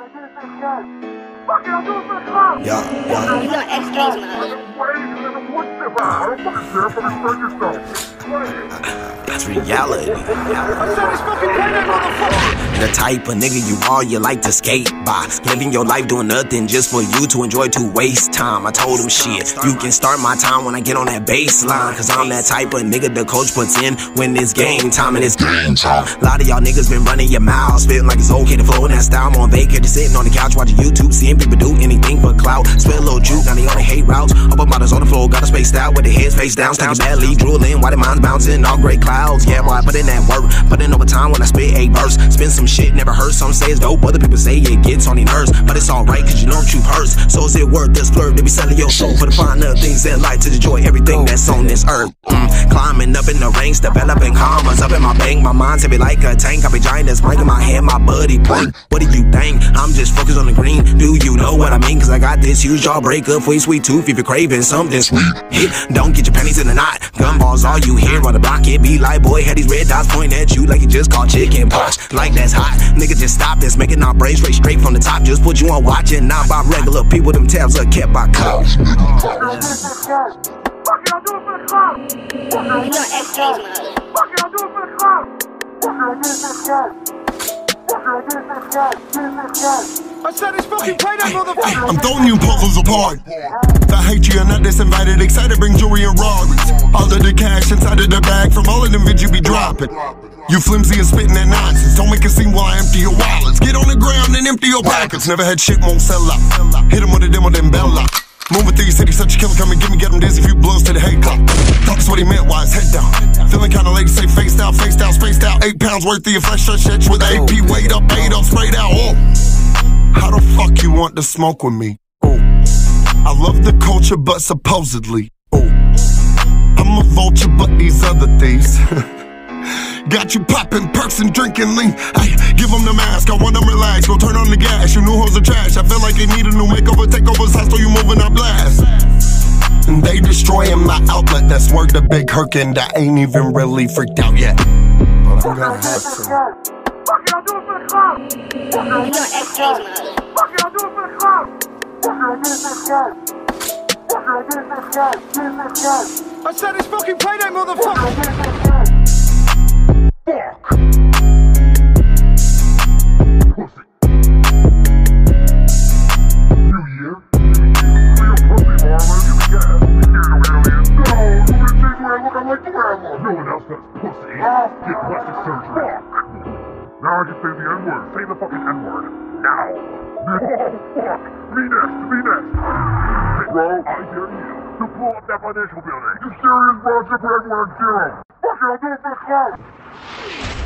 Yeah. You know X-Games, man. It's reality. The type of nigga you are, you like to skate by. Living your life doing nothing just for you to enjoy, to waste time. I told him shit, you can start my time when I get on that baseline. Cause I'm that type of nigga the coach puts in when it's game time and it's game time. A lot of y'all niggas been running your mouths, feeling like it's okay to flow in that style. I'm on vacation sitting on the couch watching YouTube, seeing people do anything for clout. Spill a little juke, now they on the hate routes. Up models on the floor, got a spaced out with the heads face down. Taking badly, drooling, while their minds bouncing, all gray clouds. Yeah, boy, I put in that work, put in overtime when I spit a verse. Spin some shit, never heard, some say it's dope, other people say it gets on their nerves. But it's alright, cause you know the truth hurts. So is it worth the splurge to be selling your soul for the finer things in life, to enjoy everything that's on this earth? Climbing up in the ranks, developing commas up in my bank. My mind's heavy like a tank, I be giant that's blank in my head, my buddy blank. What do you think? I'm just focused on the green. Do you know what I mean? Cause I got this huge jaw breakup for your sweet tooth. If you're craving something sweet, don't get your panties in the knot. Gumballs all you hear on the block, it be like, boy, had these red dots pointing at you like you just caught chicken pox. Like that's hot, nigga, just stop this, make it not brain straight from the top. Just put you on watching, not by regular people, them tabs are kept by cops. You know X-Games, man. I said it's fucking payday, motherfucker. I'm throwing you puzzles apart. I hate you, you're not disinvited. Excited, bring jewelry and Rarries. All of the cash inside of the bag from all of them vids you be dropping. You flimsy and spitting that nonsense. Don't make it seem while I empty your wallets. Get on the ground and empty your pockets. Never had shit, won't sell out. Hit him with a demo, then bell out. Moving through your city, such a killer, come and get him dizzy. Few blows to the head clock. That's what he meant, why his head down. Feeling kinda late, say faced out, spaced out. 8 pounds worth of your flesh, stretch with AP weight up, sprayed out. Oh, how the fuck you want to smoke with me? Oh, I love the culture, but supposedly, oh, I'm a vulture, but these other thieves got you popping perks and drinking lean. Ay, give them the mask, I want them relaxed. Go turn on the gas, you new hoes are trash. I feel like they need a new makeover, takeovers hostile, you moving up blast. And they destroying my outlet, that's word to Big Herc, and I ain't even really freaked out yet. But I'm gonna have to. You know X-Games, man. I said it's fucking payday, motherfucker. Now I can say the N-word. Say the fucking N-word. Now. Oh, fuck. Me next. Hey, bro, I dare you to blow up that financial building. You serious, bro? Just put everyone on zero. Fuck it, I'll do it for the clout.